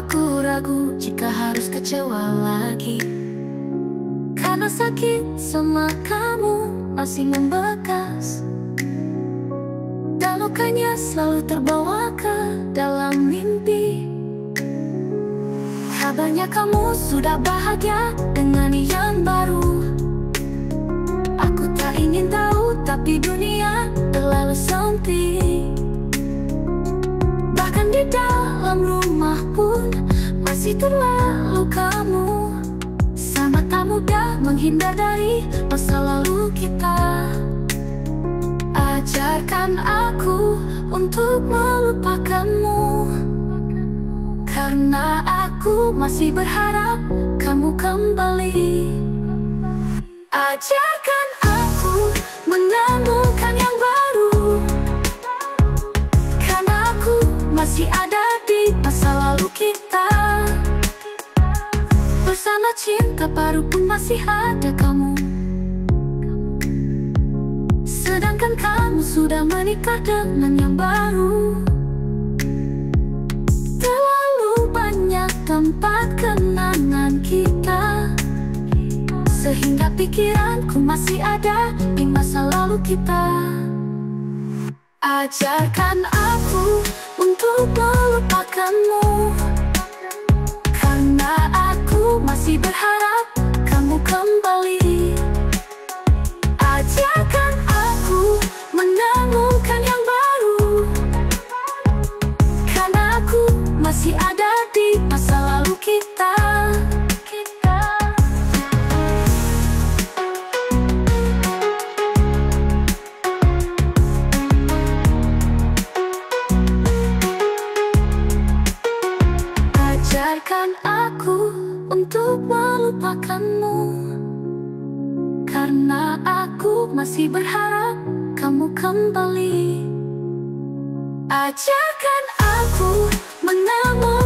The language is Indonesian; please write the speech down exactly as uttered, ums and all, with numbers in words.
Aku ragu jika harus kecewa lagi, karena sakit sama kamu masih membekas, dan lukanya selalu terbawa ke dalam mimpi. Kabarnya kamu sudah bahagia dengan yang baru. Aku tak ingin tahu, tapi dunia terlalu sempit. Bahkan di dalam rumah pun masih terlalu kamu. Sama tak mudah menghindar dari masa lalu kita. Ajarkan aku untuk melupakanmu, karena aku masih berharap kamu kembali. Ajarkan aku menemukan yang baru, karena aku masih ada di masa lalu kita. Bersama cinta baru pun masih ada kamu, sedangkan kamu sudah menikah dengan yang baru. Terlalu banyak tempat kenangan kita, sehingga pikiranku masih ada di masa lalu kita. Ajarkan aku untuk melupakanmu, karena aku masih berharap kamu kembali. Ajarkan aku menemukan yang baru, karena aku masih ada di masa lalu kita. Ajarkan aku untuk melupakanmu, karena aku masih berharap kamu kembali. Ajarkan aku menemukan